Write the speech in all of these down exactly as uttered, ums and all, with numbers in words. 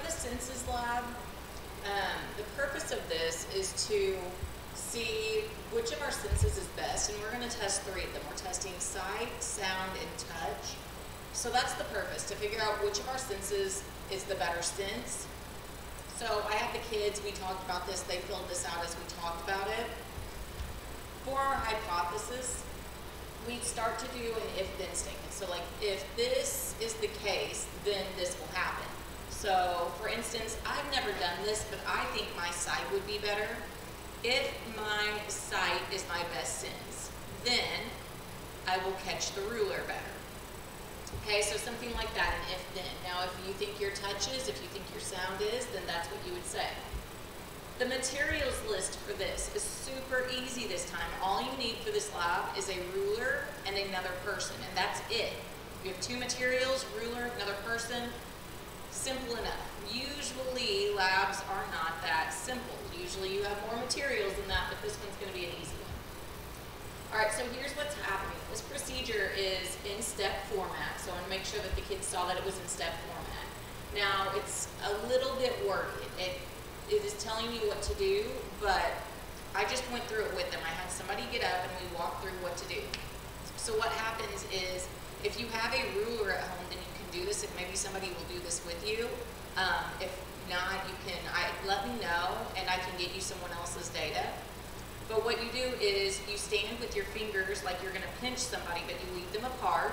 the senses lab, um, the purpose of this is to see which of our senses is best, and we're going to test three of them. We're testing sight, sound, and touch. So that's the purpose, to figure out which of our senses is the better sense. So I had the kids, we talked about this, they filled this out as we talked about it. For our hypothesis, we start to do an if-then statement. So like, if this is the case, then this will happen. So for instance, I've never done this, but I think my sight would be better. If my sight is my best sense, then I will catch the ruler better. Okay, so something like that, an if-then. Now if you think your touch is, if you think your sound is, then that's what you would say. The materials list for this is super easy this time. All you need for this lab is a ruler and another person, and that's it. You have two materials, ruler, another person, simple enough. Usually labs are not that simple. Usually you have more materials than that, but this one's going to be an easy one. All right, so here's what's happening. This procedure is in step format, so I want to make sure that the kids saw that it was in step format. Now, it's a little bit wordy. It, it is telling you what to do, but I just went through it with them. I had somebody get up and we walked through what to do. So what happens is, if you have a ruler at home, then you can do this. If maybe somebody will do this with you. Um, if not, you can I, let me know, and I can get you someone else's data. But what you do is you stand with your fingers like you're going to pinch somebody, but you leave them apart,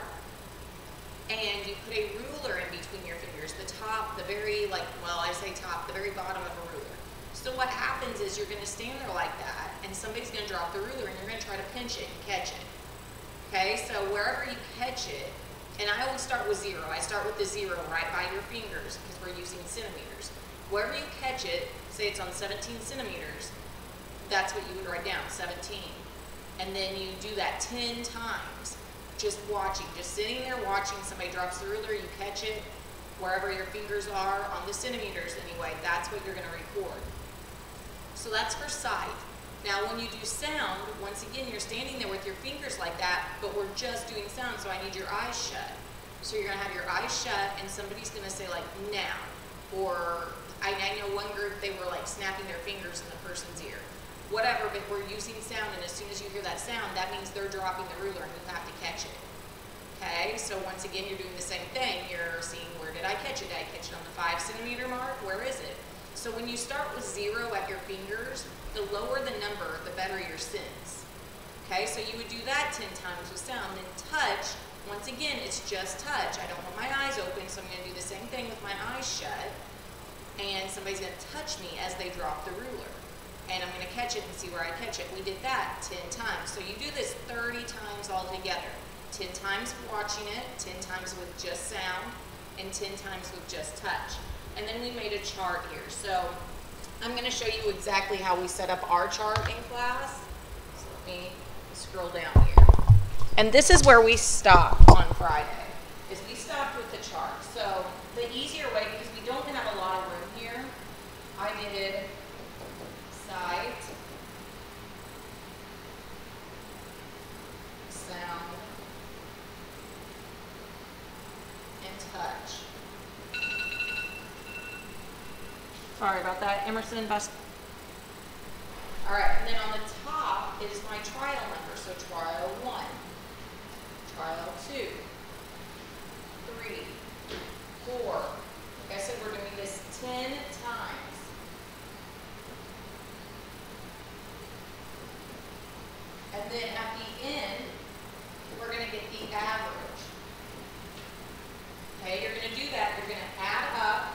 and you put a ruler in between your fingers, the top, the very, like, well, I say top, the very bottom of a ruler. So what happens is you're going to stand there like that, and somebody's going to drop the ruler, and you're going to try to pinch it and catch it. Okay, so wherever you catch it, and I always start with zero. I start with the zero right by your fingers because we're using centimeters. Wherever you catch it, say it's on seventeen centimeters, that's what you would write down, seventeen. And then you do that ten times, just watching, just sitting there watching. Somebody drops the ruler, you catch it, wherever your fingers are on the centimeters anyway, that's what you're going to record. So that's for sight. Now when you do sound, once again, you're standing there with your fingers like that, but we're just doing sound, so I need your eyes shut. So you're going to have your eyes shut, and somebody's going to say like, now. Or I, I know one group, they were like snapping their fingers in the person's ear. Whatever, but we're using sound, and as soon as you hear that sound, that means they're dropping the ruler and you have to catch it. Okay, so once again, you're doing the same thing. You're seeing, where did I catch it? Did I catch it on the five centimeter mark? Where is it? So when you start with zero at your fingers, the lower the number, the better your sense. Okay, so you would do that ten times with sound. Then touch, once again, it's just touch. I don't want my eyes open, so I'm going to do the same thing with my eyes shut. And somebody's going to touch me as they drop the ruler. And I'm going to catch it and see where I catch it. We did that ten times. So you do this thirty times altogether. ten times watching it, ten times with just sound, and ten times with just touch. And then we made a chart here. So I'm going to show you exactly how we set up our chart in class. So let me scroll down here. And this is where we stopped on Friday, is we stopped with the chart. So the easier way, because we don't have a lot of room here, I did sight, sound, and touch. Sorry about that, Emerson. Best. All right, and then on the top is my trial number. So trial one, trial two, three, four. Like I said, we're doing this ten times. And then at the end, we're going to get the average. Okay, you're going to do that. You're going to add up.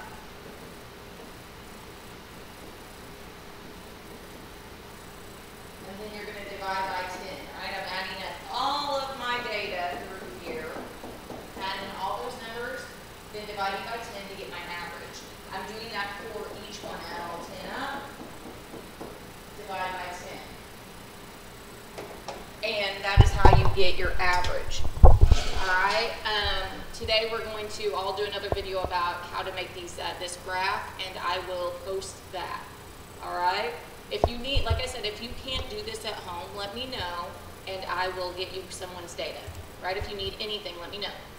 And then you're going to divide by ten. All right, I'm adding up all of my data through here, adding all those numbers, then dividing by ten to get my average. I'm doing that for each one. Add all ten up, divide by ten. And that is how you get your average. All right, um, today we're going to all do another video about how to make these uh, this graph, and I will post that. All right. If you need, like I said, if you can't do this at home, let me know, and I will get you someone's data. Right? If you need anything, let me know.